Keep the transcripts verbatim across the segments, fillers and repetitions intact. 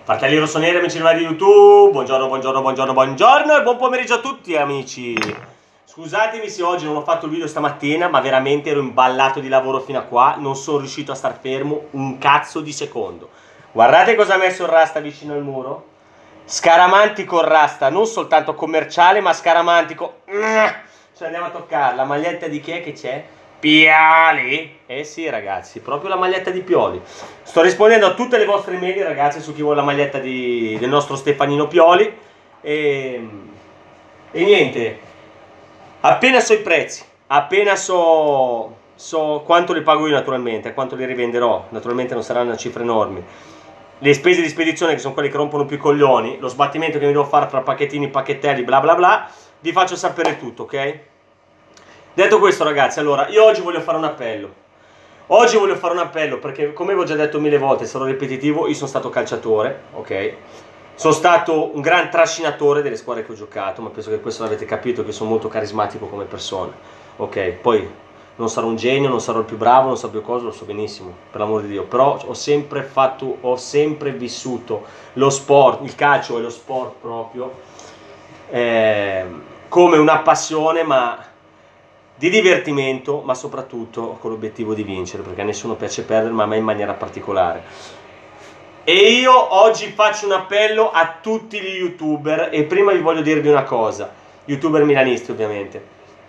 Fratelli rossoneri, amici di YouTube, buongiorno, buongiorno, buongiorno, buongiorno e buon pomeriggio a tutti amici. Scusatemi se oggi non ho fatto il video stamattina, ma veramente ero imballato di lavoro fino a qua, non sono riuscito a star fermo un cazzo di secondo. Guardate cosa ha messo il Rasta vicino al muro. Scaramantico il Rasta, non soltanto commerciale, ma scaramantico. Cioè andiamo a toccare la maglietta di chi è che c'è? Pioli? Eh sì ragazzi, proprio la maglietta di Pioli. Sto rispondendo a tutte le vostre email ragazzi su chi vuole la maglietta di, del nostro Stefanino Pioli. E, e niente, appena so i prezzi, appena so, so quanto li pago io naturalmente, quanto li rivenderò, naturalmente non saranno cifre enormi. Le spese di spedizione che sono quelle che rompono più i coglioni, lo sbattimento che mi devo fare fra pacchettini, pacchettelli, bla bla bla, vi faccio sapere tutto, ok? Detto questo ragazzi, allora, io oggi voglio fare un appello. Oggi voglio fare un appello perché, come vi ho già detto mille volte, sarò ripetitivo, io sono stato calciatore, ok? Sono stato un gran trascinatore delle squadre che ho giocato, ma penso che questo l'avete capito, che sono molto carismatico come persona, ok? Poi non sarò un genio, non sarò il più bravo, non so più cosa, lo so benissimo, per l'amor di Dio, però ho sempre fatto, ho sempre vissuto lo sport, il calcio e lo sport proprio, eh, come una passione, ma di divertimento, ma soprattutto con l'obiettivo di vincere, perché a nessuno piace perdere, ma a me in maniera particolare. E io oggi faccio un appello a tutti gli youtuber, e prima vi voglio dirvi una cosa, youtuber milanisti ovviamente.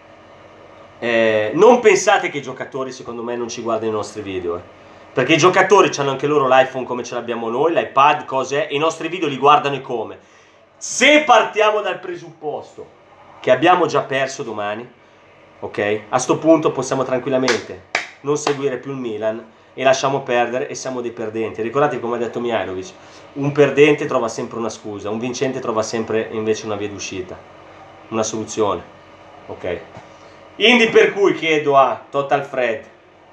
Eh, non pensate che i giocatori secondo me non ci guardano i nostri video, eh. Perché i giocatori hanno anche loro l'iPhone come ce l'abbiamo noi, l'iPad, cose, e i nostri video li guardano e come. Se partiamo dal presupposto che abbiamo già perso domani, ok? A sto punto possiamo tranquillamente non seguire più il Milan e lasciamo perdere e siamo dei perdenti. Ricordate come ha detto Mihajlovic, un perdente trova sempre una scusa, un vincente trova sempre invece una via d'uscita, una soluzione, ok? Quindi per cui chiedo a Total Fred,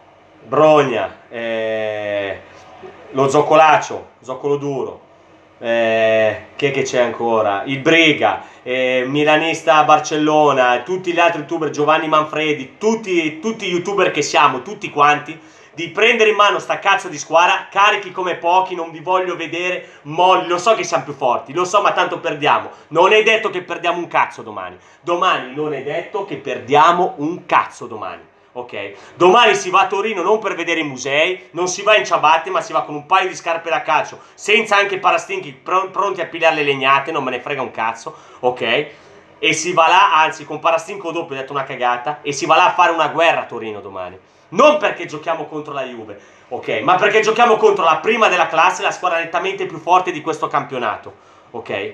Brogna, eh, lo Zoccolaccio, Zoccolo Duro, eh, che che c'è ancora? Il Briga, eh, milanista a Barcellona, tutti gli altri youtuber, Giovanni Manfredi, tutti, tutti i youtuber che siamo, tutti quanti, di prendere in mano sta cazzo di squadra, carichi come pochi, non vi voglio vedere molli, lo so che siamo più forti, lo so, ma tanto perdiamo, non è detto che perdiamo un cazzo domani, domani non è detto che perdiamo un cazzo domani. Ok, domani si va a Torino non per vedere i musei, non si va in ciabatte, ma si va con un paio di scarpe da calcio, senza anche parastinchi pr pronti a pigliare le legnate, non me ne frega un cazzo, ok? E si va là, anzi con parastinco doppio, ho detto una cagata, e si va là a fare una guerra a Torino domani. Non perché giochiamo contro la Juve, ok? Ma perché giochiamo contro la prima della classe, la squadra nettamente più forte di questo campionato, ok?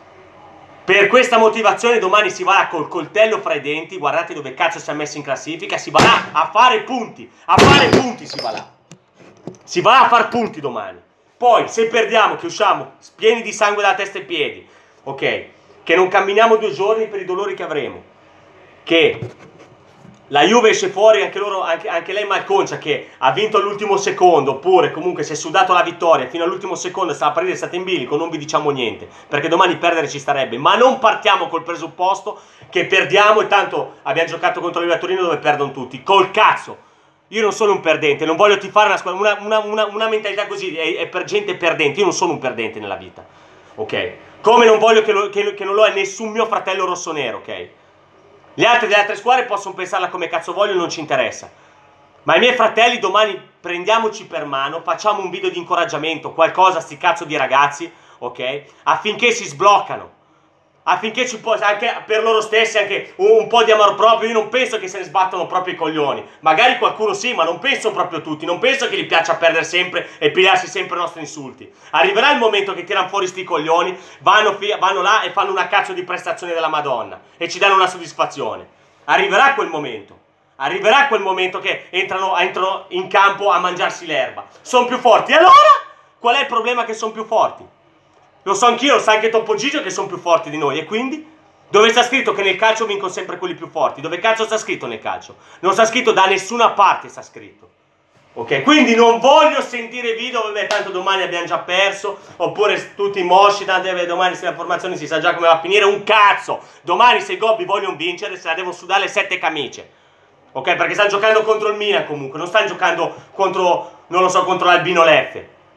Per questa motivazione domani si va là col coltello fra i denti, guardate dove cazzo si è messo in classifica, si va là a fare punti, a fare punti si va là. Si va là a fare punti domani. Poi se perdiamo, che usciamo pieni di sangue dalla testa ai piedi, ok? Che non camminiamo due giorni per i dolori che avremo, che la Juve esce fuori, anche, loro, anche, anche lei malconcia, che ha vinto all'ultimo secondo, oppure comunque si è sudato la vittoria fino all'ultimo secondo, stava a partire, è stata in bilico, non vi diciamo niente, perché domani perdere ci starebbe, ma non partiamo col presupposto che perdiamo e tanto abbiamo giocato contro la Juve a Torino dove perdono tutti, col cazzo! Io non sono un perdente, non voglio tifare una squadra, una, una, una, una mentalità così, è, è per gente perdente, io non sono un perdente nella vita, ok? Come non voglio che, lo, che, che non lo è nessun mio fratello rossonero, ok? Gli altri delle altre squadre possono pensarla come cazzo vogliono, non ci interessa. Ma i miei fratelli domani prendiamoci per mano, facciamo un video di incoraggiamento, qualcosa a sti cazzo di ragazzi, ok? Affinché si sbloccano. Affinché ci possa, anche per loro stessi, anche un, un po' di amor proprio. Io non penso che se ne sbattano proprio i coglioni. Magari qualcuno sì, ma non penso proprio tutti. Non penso che gli piaccia perdere sempre e pigliarsi sempre i nostri insulti. Arriverà il momento che tirano fuori sti coglioni, vanno, vanno là e fanno una cazzo di prestazione della Madonna e ci danno una soddisfazione. Arriverà quel momento. Arriverà quel momento che entrano, entrano in campo a mangiarsi l'erba. Sono più forti. E allora? Qual è il problema che sono più forti? Lo so anch'io, lo sa anche Topo Gigio che sono più forti di noi. E quindi? Dove sta scritto che nel calcio vincono sempre quelli più forti? Dove cazzo sta scritto nel calcio? Non sta scritto da nessuna parte, sta scritto. Ok? Quindi non voglio sentire video, vabbè, tanto domani abbiamo già perso, oppure tutti mosci, tanto vabbè, domani se la formazione si sa già come va a finire. Un cazzo! Domani se i Gobbi vogliono vincere, se la devo sudare le sette camicie. Ok? Perché stanno giocando contro il Milan comunque, non stanno giocando contro, non lo so, contro l'Albino Leffe.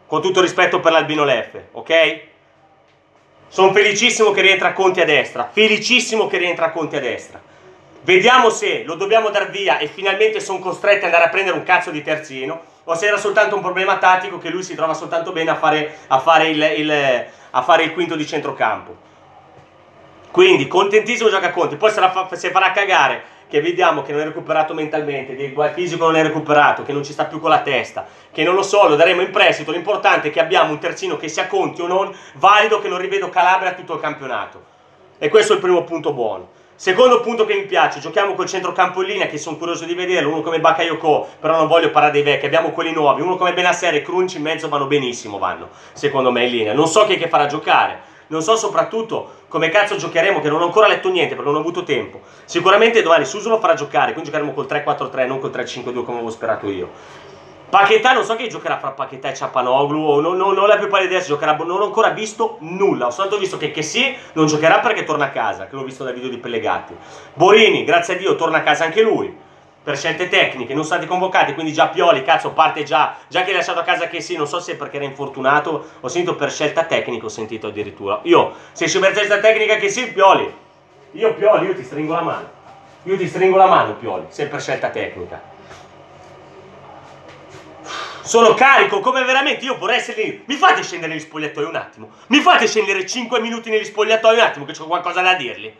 Con tutto rispetto per l'Albino Leffe, ok? Sono felicissimo che rientra Conti a destra, felicissimo che rientra Conti a destra. Vediamo se lo dobbiamo dar via e finalmente sono costretti ad andare a prendere un cazzo di terzino, o se era soltanto un problema tattico che lui si trova soltanto bene a fare, a fare, il, il, a fare il quinto di centrocampo. Quindi contentissimo gioca Conti, poi se, la, se farà cagare, che vediamo che non è recuperato mentalmente, che il fisico non è recuperato, che non ci sta più con la testa, che non lo so, lo daremo in prestito. L'importante è che abbiamo un terzino che sia Conti o non, valido, che non rivedo Calabria tutto il campionato. E questo è il primo punto buono. Secondo punto che mi piace, giochiamo col centrocampo in linea, che sono curioso di vederlo, uno come Bakayoko, però non voglio parlare dei vecchi, abbiamo quelli nuovi, uno come Benasser e Crunch in mezzo vanno benissimo, vanno, secondo me in linea. Non so chi è che farà giocare, non so soprattutto come cazzo giocheremo, che non ho ancora letto niente perché non ho avuto tempo. Sicuramente domani Suso lo farà giocare, quindi giocheremo col tre quattro tre, non col tre cinque due come avevo sperato io. Paquetá, non so che giocherà fra Paquetá e Ciapanoglu, o non, non, non ho la più pallida idea se giocherà, non ho ancora visto nulla, ho soltanto visto che, che sì, non giocherà perché torna a casa, che l'ho visto dal video di Pellegatti. Borini, grazie a Dio, torna a casa anche lui, per scelte tecniche, non stati convocati, quindi già Pioli, cazzo, parte già, già che hai lasciato a casa che sì, non so se perché era infortunato, ho sentito per scelta tecnica, ho sentito addirittura. Io, se c'è per scelta tecnica che sì, Pioli, io Pioli, io ti stringo la mano, io ti stringo la mano Pioli, se per scelta tecnica. Sono carico, come veramente, io vorrei essere lì. Mi fate scendere negli spogliatoi un attimo? Mi fate scendere cinque minuti negli spogliatoi un attimo, che ho qualcosa da dirgli?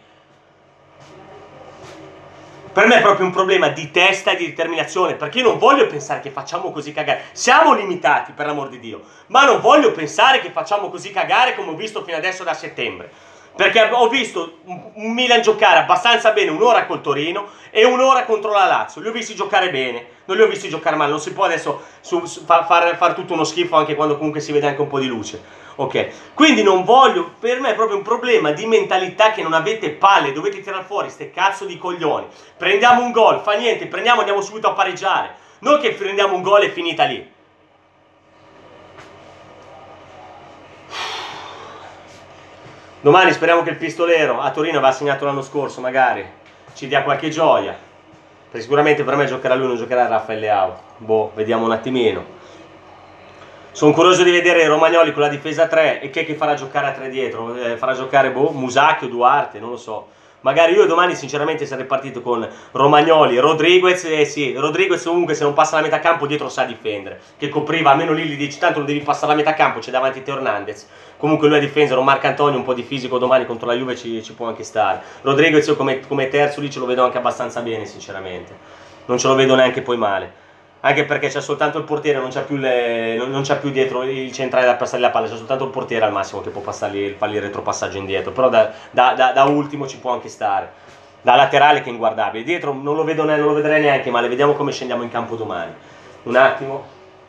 Per me è proprio un problema di testa e di determinazione, perché io non voglio pensare che facciamo così cagare. Siamo limitati, per l'amor di Dio, ma non voglio pensare che facciamo così cagare come ho visto fino adesso da settembre. Perché ho visto un Milan giocare abbastanza bene un'ora col Torino e un'ora contro la Lazio. Li ho visti giocare bene, non li ho visti giocare male. Non si può adesso su, su, far, far, far tutto uno schifo anche quando comunque si vede anche un po' di luce. Ok, quindi non voglio, per me è proprio un problema di mentalità, che non avete palle, dovete tirare fuori ste cazzo di coglioni. Prendiamo un gol, fa niente, prendiamo, andiamo subito a pareggiare. Non che prendiamo un gol e finita lì. Domani speriamo che il pistolero a Torino aveva segnato l'anno scorso, magari ci dia qualche gioia. Perché sicuramente per me giocherà lui, non giocherà Raffaele Leao. Boh, vediamo un attimino. Sono curioso di vedere Romagnoli con la difesa a tre e chi è che farà giocare a tre dietro. Eh, farà giocare boh, Musacchio, Duarte, non lo so. Magari io domani sinceramente sarei partito con Romagnoli, Rodriguez, e eh sì, Rodriguez comunque se non passa la metà campo dietro sa difendere, che copriva, almeno lì gli dici tanto non devi passare la metà campo, c'è davanti Teo Hernandez, comunque lui a difesa, Marco Antonio un po' di fisico domani contro la Juve ci, ci può anche stare. Rodriguez io come, come terzo lì ce lo vedo anche abbastanza bene sinceramente, non ce lo vedo neanche poi male. Anche perché c'è soltanto il portiere, non c'è più, non c'è più dietro il centrale da passare la palla, c'è soltanto il portiere al massimo che può passargli, fargli il retropassaggio indietro, però da, da, da, da ultimo ci può anche stare, da laterale che è inguardabile, dietro non lo, vedo, non lo vedrei neanche male, vediamo come scendiamo in campo domani. Un attimo.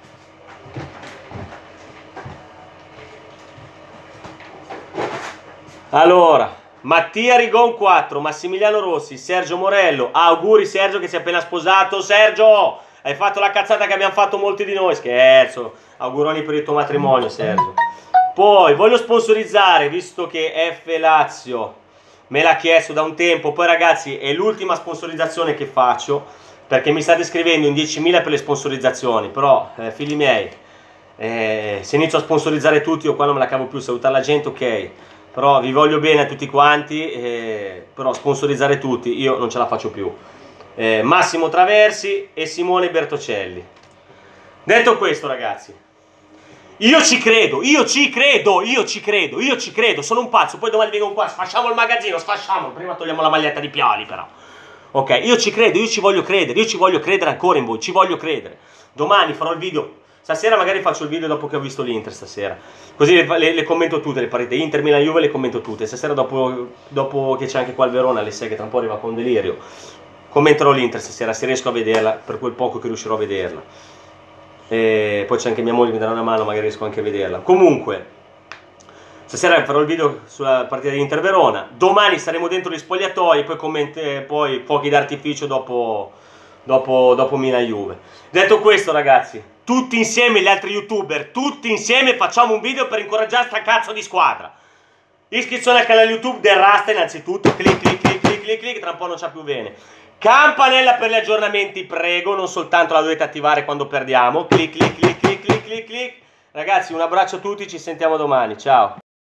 Allora, Mattia Rigon quattro, Massimiliano Rossi, Sergio Morello, auguri Sergio che si è appena sposato, Sergio! Hai fatto la cazzata che abbiamo fatto molti di noi, scherzo, auguroni per il tuo matrimonio Sergio. Poi voglio sponsorizzare, visto che F Lazio me l'ha chiesto da un tempo, poi ragazzi è l'ultima sponsorizzazione che faccio, perché mi state scrivendo in diecimila per le sponsorizzazioni, però eh, figli miei, eh, se inizio a sponsorizzare tutti io qua non me la cavo più, salutare la gente ok, però vi voglio bene a tutti quanti, eh, però sponsorizzare tutti io non ce la faccio più. Eh, Massimo Traversi e Simone Bertocelli. Detto questo ragazzi, io ci credo, io ci credo, io ci credo, io ci credo, sono un pazzo, poi domani vengo qua, sfasciamo il magazzino, sfasciamo, prima togliamo la maglietta di Pioli però. Ok, io ci credo, io ci voglio credere, io ci voglio credere ancora in voi, ci voglio credere. Domani farò il video, stasera magari faccio il video dopo che ho visto l'Inter stasera, così le, le, le commento tutte le partite, Inter, Milan, Juve le commento tutte, stasera dopo, dopo che c'è anche qua il Verona alle sei che tra un po' arriva con delirio. Commenterò l'Inter stasera se riesco a vederla, per quel poco che riuscirò a vederla. E poi c'è anche mia moglie che mi darà una mano, magari riesco anche a vederla. Comunque, stasera farò il video sulla partita di Inter Verona. Domani saremo dentro gli spogliatoi, poi, poi fuochi d'artificio dopo, dopo, dopo Milan Juve. Detto questo ragazzi, tutti insieme gli altri youtuber, tutti insieme facciamo un video per incoraggiare sta cazzo di squadra. Iscrizione al canale YouTube del Rasta innanzitutto, clic clic clic clic clic clic, tra un po' non c'ha più bene. Campanella per gli aggiornamenti, prego, non soltanto la dovete attivare quando perdiamo. Clic, clic, clic, clic, clic, clic, clic. Ragazzi, un abbraccio a tutti, ci sentiamo domani, ciao.